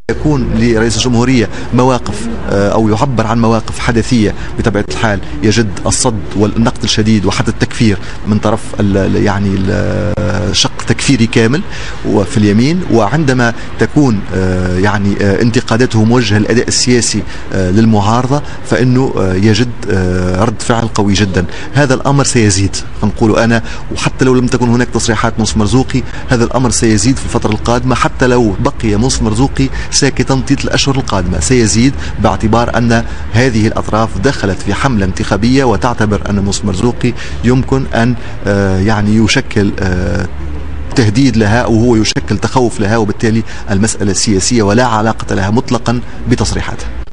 يكون لرئيس الجمهورية مواقف أو يعبر عن مواقف حدثية بطبيعة الحال يجد الصد والنقد الشديد وحتى التكفير من طرف يعني شق تكفيري كامل وفي اليمين. وعندما تكون يعني انتقاداته موجهة للأداء السياسي للمعارضة فإنه يجد رد فعل قوي جدا. هذا الأمر سيزيد نقول أنا، وحتى لو لم تكن هناك تصريحات منصف مرزوقي هذا الأمر سيزيد في الفترة القادمة. حتى لو بقي منصف مرزوقي ساكتا طيلة الأشهر القادمة سيزيد، باعتبار أن هذه الأطراف دخلت في حملة انتخابية وتعتبر أن منصف مرزوقي يمكن أن يعني يشكل تهديد لها وهو يشكل تخوف لها، وبالتالي المسألة سياسية ولا علاقة لها مطلقا بتصريحاتها.